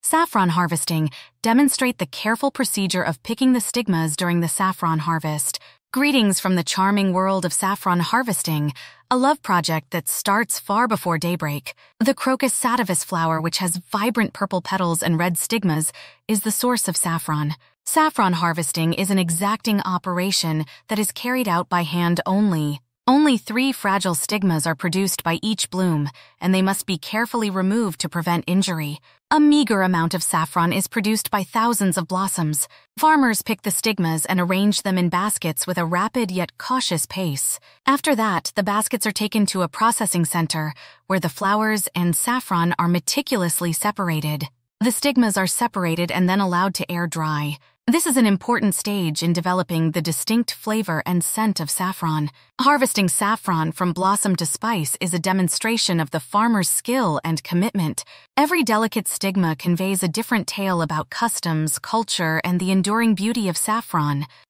Saffron harvesting demonstrate the careful procedure of picking the stigmas during the saffron harvest. Greetings from the charming world of saffron harvesting, a love project that starts far before daybreak. The crocus sativus flower, which has vibrant purple petals and red stigmas, is the source of saffron. Saffron harvesting is an exacting operation that is carried out by hand only. Only 3 fragile stigmas are produced by each bloom, and they must be carefully removed to prevent injury. A meager amount of saffron is produced by thousands of blossoms. Farmers pick the stigmas and arrange them in baskets with a rapid yet cautious pace. After that, the baskets are taken to a processing center, where the flowers and saffron are meticulously separated. The stigmas are separated and then allowed to air dry. This is an important stage in developing the distinct flavor and scent of saffron. Harvesting saffron from blossom to spice is a demonstration of the farmer's skill and commitment. Every delicate stigma conveys a different tale about customs, culture, and the enduring beauty of saffron.